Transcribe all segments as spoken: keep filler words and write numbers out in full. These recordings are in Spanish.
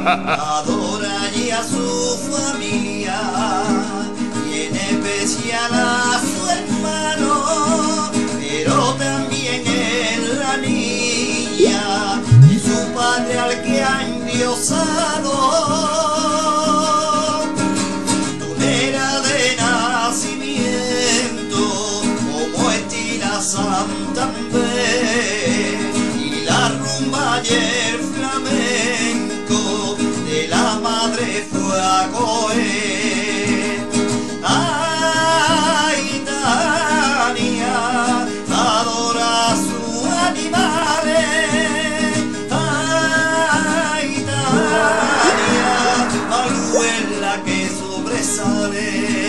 Adora y a su familia y en especial a su hermano, pero también en la niña y su padre al que ha endiosado. Tunera de nacimiento como estila Santander, y la rumba y el flamenco de la madre fue a coger. Ay, Tania adora a sus animales. Ay, Tania, Malú es la que sobresale.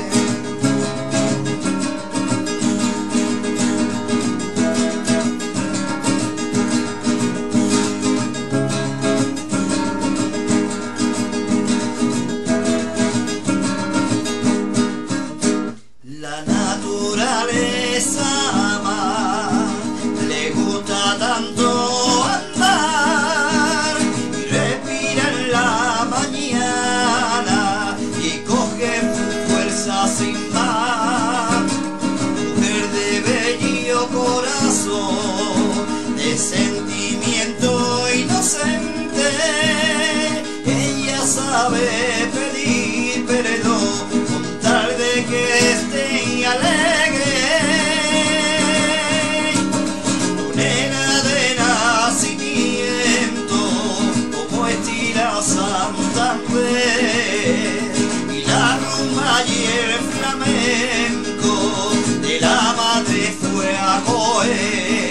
La naturaleza ama, le gusta tanto andar y respira en la mañana y coge fuerza sin más. Mujer de bello corazón, de sentimiento inocente, ella sabe pedir perdón con tal de que esté alegre. Tunera de nacimiento como estila Santander, y la rumba y el flamenco de la madre fue a coger.